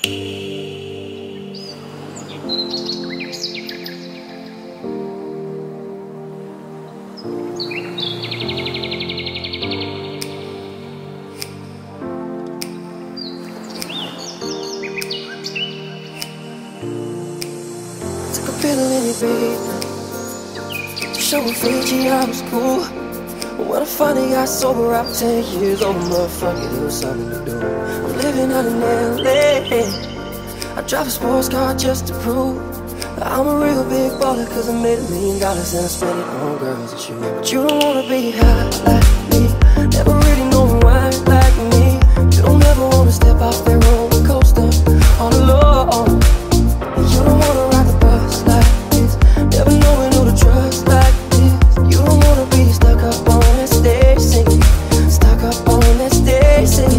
Took a pill in it, baby, to show Fiji I was cool. When I finally got sober after 10 years old, motherfucker, it was something to do. I'm living out in LA. I drive a sports car just to prove that I'm a real big baller, cause I made $1 million and I spent it on girls and you. But you don't wanna be high like me, never really know why like me. You don't ever wanna step off that roller coaster all alone. You don't wanna ride the bus like this, never knowing who to trust like this. You don't wanna be stuck up on that stage singing, stuck up on that stage singing.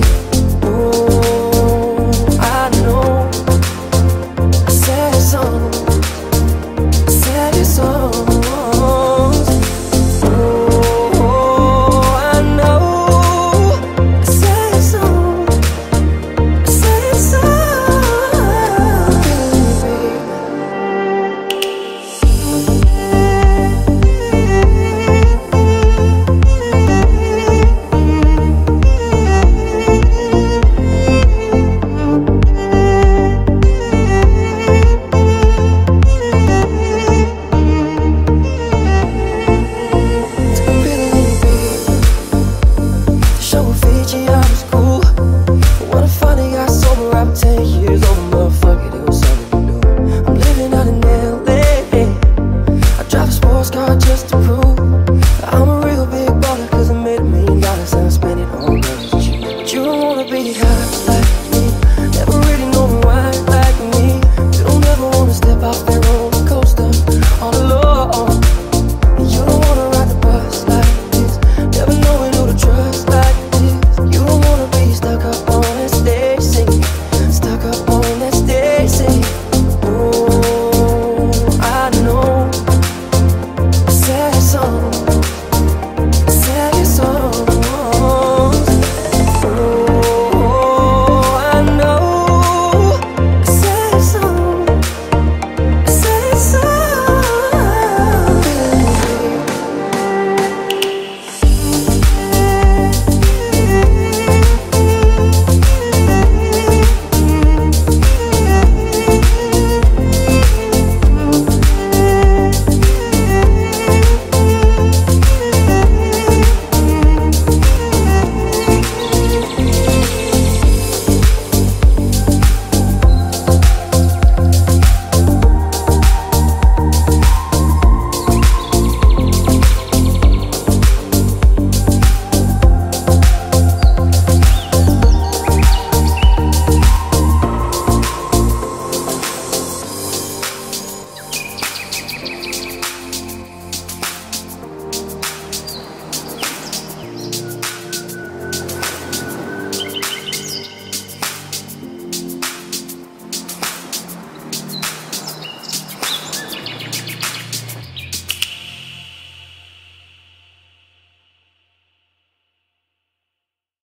Oh, I know sad songs, sad songs. Oh, I know sad songs, sad songs. Just to prove that I'm a real big baller, cause I made $1 million and I spent it on girls and you. But you don't wanna be high like me, never really know why like me. You don't ever wanna step off that road